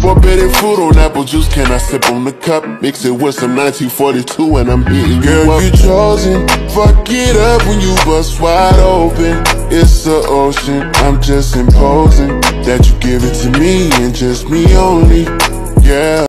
Forbidden fruit on apple juice, can I sip on the cup? Mix it with some 1942 and I'm hitting you up. Girl, you chosen, fuck it up when you bust wide open. It's the ocean, I'm just imposing that you give it to me and just me only, yeah.